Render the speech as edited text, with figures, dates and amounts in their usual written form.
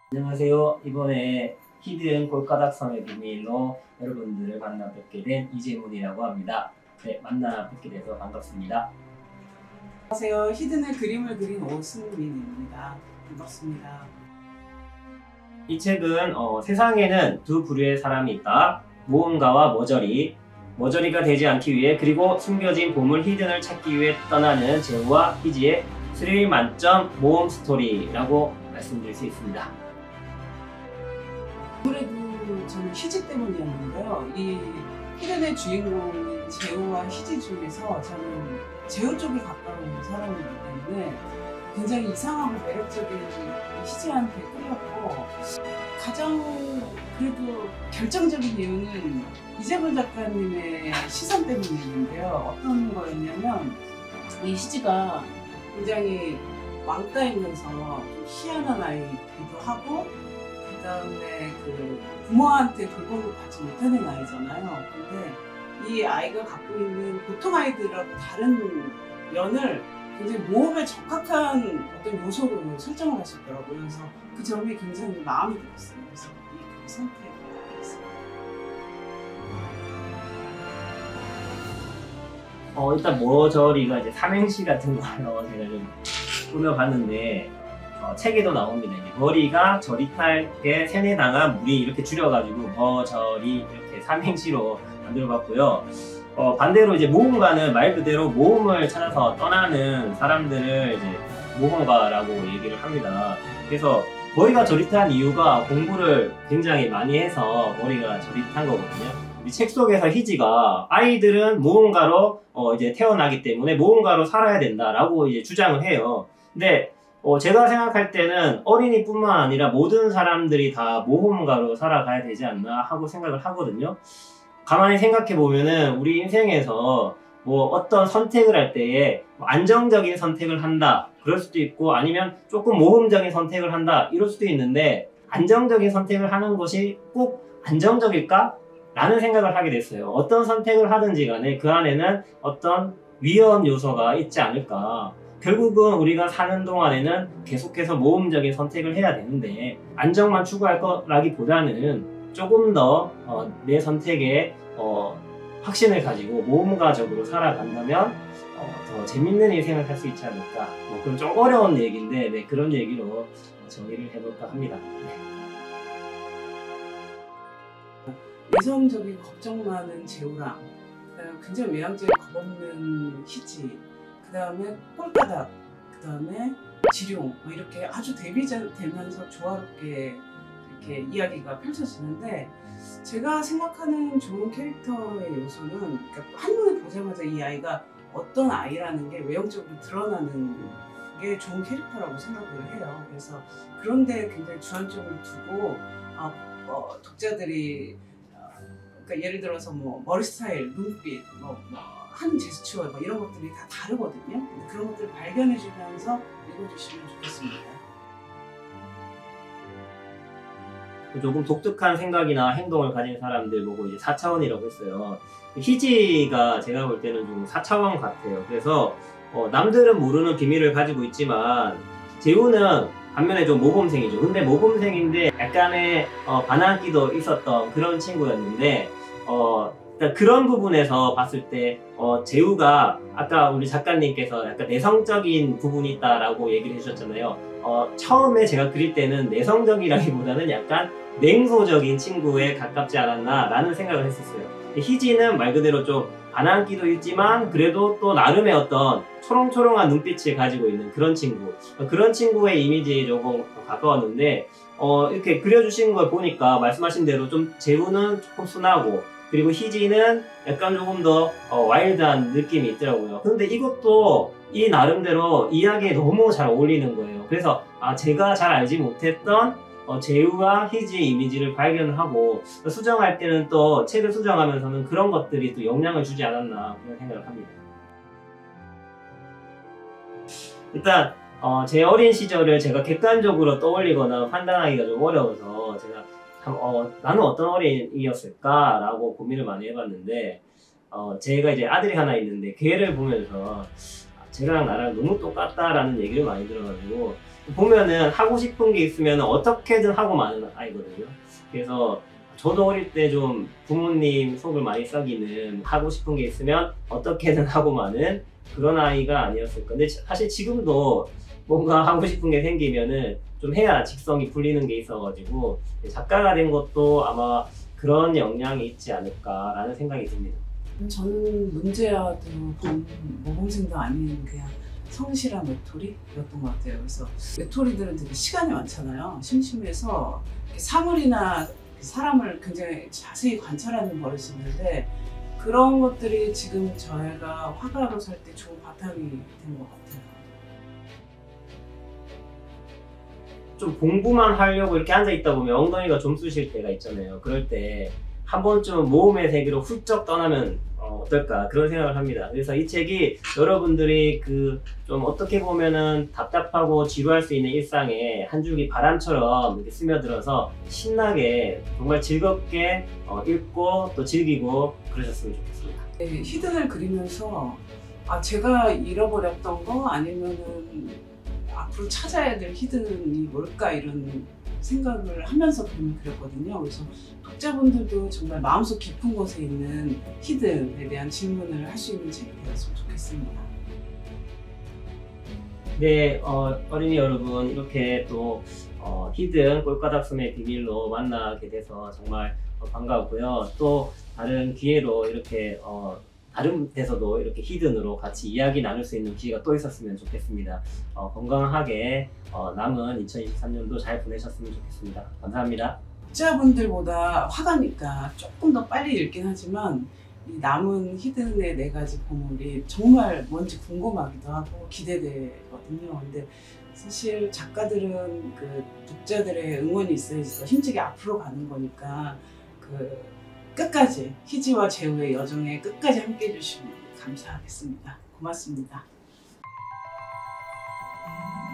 안녕하세요. 이번에 히든 골가닥섬의 비밀로 여러분들을 만나 뵙게 된 이재문이라고 합니다. 네, 만나 뵙게 돼서 반갑습니다. 안녕하세요. 히든의 그림을 그린 오승민입니다. 반갑습니다. 이 책은 세상에는 두 부류의 사람이 있다. 모험가와 머저리. 머저리가 되지 않기 위해 그리고 숨겨진 보물 히든을 찾기 위해 떠나는 제우와 희지의 스릴 만점 모험 스토리라고 말씀드릴 수 있습니다. 아무래도 저는 희지 때문이었는데요. 이 히든의 주인공인 제우와 희지 중에서 저는 제우 쪽이 가까운 사람이기 때문에 굉장히 이상하고 매력적인 희지한테 끌렸고, 가장 그래도 결정적인 이유는 이재문 작가님의 시선 때문이었는데요. 어떤 거였냐면, 이 희지가 굉장히 왕따이면서 좀 희한한 아이기도 하고, 그 다음에 그 부모한테 돌봄을 받지 못하는 아이잖아요. 근데 이 아이가 갖고 있는 보통 아이들하고 다른 면을 굉장히 모험에 적합한 어떤 요소로 설정을 하셨더라고요. 그래서 그 점이 굉장히 마음에 들었어요. 그래서 이 선택을 했습니다. 일단 머저리가 이제 삼행시 같은 거요. 제가 좀 꾸며봤는데 책에도 나옵니다. 이제 머리가 저릿하게 세뇌당한 무리 이렇게 줄여가지고 머저리 이렇게 삼행시로 만들어봤고요. 반대로 이제 모험가는 말 그대로 모험을 찾아서 떠나는 사람들을 이제 모험가라고 얘기를 합니다. 그래서 머리가 저릿한 이유가 공부를 굉장히 많이 해서 머리가 저릿한 거거든요. 이 책 속에서 희지가 아이들은 모험가로 이제 태어나기 때문에 모험가로 살아야 된다라고 이제 주장을 해요. 근데 제가 생각할 때는 어린이뿐만 아니라 모든 사람들이 다 모험가로 살아가야 되지 않나 하고 생각을 하거든요. 가만히 생각해 보면은 우리 인생에서 뭐 어떤 선택을 할 때에 안정적인 선택을 한다 그럴 수도 있고, 아니면 조금 모험적인 선택을 한다 이럴 수도 있는데, 안정적인 선택을 하는 것이 꼭 안정적일까? 라는 생각을 하게 됐어요. 어떤 선택을 하든지 간에 그 안에는 어떤 위험 요소가 있지 않을까. 결국은 우리가 사는 동안에는 계속해서 모험적인 선택을 해야 되는데, 안정만 추구할 거라기보다는 조금 더 내 선택에 확신을 가지고 모험가적으로 살아간다면 더 재밌는 인생을 할 수 있지 않을까. 그건 좀 어려운 얘기인데, 네, 그런 얘기로 정리를 해볼까 합니다. 네. 내성적인 걱정 많은 제우랑, 그다음에 굉장히 외향적인 겁없는 희지, 그다음에 꼴가닥, 그다음에 지룡, 뭐 이렇게 아주 대비되면서 조화롭게 이렇게 이야기가 펼쳐지는데, 제가 생각하는 좋은 캐릭터의 요소는, 그러니까 한눈에 보자마자 이 아이가 어떤 아이라는 게 외형적으로 드러나는 게 좋은 캐릭터라고 생각을 해요. 그래서 그런데 굉장히 주안점을 두고 독자들이 그러니까 예를 들어서 뭐 머리 스타일, 눈빛, 하는 제스처 이런 것들이 다 다르거든요. 그런 것들을 발견해주면서 읽어주시면 좋겠습니다. 조금 독특한 생각이나 행동을 가진 사람들 보고 이제 4차원이라고 했어요. 희지가 제가 볼 때는 좀 4차원 같아요. 그래서 남들은 모르는 비밀을 가지고 있지만, 제우는 반면에 좀 모범생이죠. 근데 모범생인데 약간의 반항기도 있었던 그런 친구였는데, 그러니까 그런 부분에서 봤을 때 제우가 아까 우리 작가님께서 약간 내성적인 부분이 있다라고 얘기를 해주셨잖아요. 처음에 제가 그릴 때는 내성적이라기보다는 약간 냉소적인 친구에 가깝지 않았나 라는 생각을 했었어요. 희지는 말 그대로 좀 반항기도 있지만 그래도 또 나름의 어떤 초롱초롱한 눈빛을 가지고 있는 그런 친구, 그런 친구의 이미지에 조금 가까웠는데, 이렇게 그려주신 걸 보니까 말씀하신 대로 좀 제우는 조금 순하고, 그리고 희지는 약간 조금 더 와일드한 느낌이 있더라고요. 근데 이것도 이 나름대로 이야기에 너무 잘 어울리는 거예요. 그래서 제가 잘 알지 못했던 제우와 희지의 이미지를 발견하고, 수정할 때는 또 책을 수정하면서는 그런 것들이 또 영향을 주지 않았나 그런 생각을 합니다. 일단 제 어린 시절을 제가 객관적으로 떠올리거나 판단하기가 좀 어려워서 제가 나는 어떤 어린이였을까 라고 고민을 많이 해봤는데, 제가 이제 아들이 하나 있는데 걔를 보면서 쟤랑 나랑 너무 똑같다라는 얘기를 많이 들어가지고 보면은 하고 싶은 게 있으면 어떻게든 하고 마는 아이거든요. 그래서 저도 어릴 때 좀 부모님 속을 많이 썩이는, 하고 싶은 게 있으면 어떻게든 하고 마는 그런 아이가 아니었을 건데, 사실 지금도 뭔가 하고 싶은 게 생기면은 좀 해야 직성이 풀리는 게 있어가지고 작가가 된 것도 아마 그런 영향이 있지 않을까라는 생각이 듭니다. 저는 문제와도 모범생도 아닌 그냥 성실한 외톨이였던 것 같아요. 그래서 외톨이들은 되게 시간이 많잖아요. 심심해서 이렇게 사물이나 사람을 굉장히 자세히 관찰하는 버릇이 있는데, 그런 것들이 지금 저희가 화가로 살 때 좋은 바탕이 된 것 같아요. 좀 공부만 하려고 이렇게 앉아 있다 보면 엉덩이가 좀 쑤실 때가 있잖아요. 그럴 때 한 번쯤 모험의 세계로 훌쩍 떠나면 어떨까 그런 생각을 합니다. 그래서 이 책이 여러분들이 그 좀 어떻게 보면은 답답하고 지루할 수 있는 일상에 한 줄기 바람처럼 이렇게 스며들어서 신나게 정말 즐겁게 읽고 또 즐기고 그러셨으면 좋겠습니다. 네, 히든을 그리면서 제가 잃어버렸던 거 아니면은 앞으로 찾아야 될 히든이 뭘까, 이런 생각을 하면서 그렸거든요. 그래서 독자분들도 정말 마음속 깊은 곳에 있는 히든에 대한 질문을 할 수 있는 책이 되었으면 좋겠습니다. 네, 어린이 여러분, 이렇게 또 히든 꼴가닥숨의 비밀로 만나게 돼서 정말 반가웠고요. 또 다른 기회로 이렇게 다른 데서도 이렇게 히든으로 같이 이야기 나눌 수 있는 기회가 또 있었으면 좋겠습니다. 건강하게 남은 2023년도 잘 보내셨으면 좋겠습니다. 감사합니다. 독자분들보다 화가니까 조금 더 빨리 읽긴 하지만 이 남은 히든의 4가지 보물이 정말 뭔지 궁금하기도 하고 기대되거든요. 근데 사실 작가들은 그 독자들의 응원이 있어야지 더 힘차게 앞으로 가는 거니까 끝까지 희지와 재우의 여정에 끝까지 함께 해주시면 감사하겠습니다. 고맙습니다.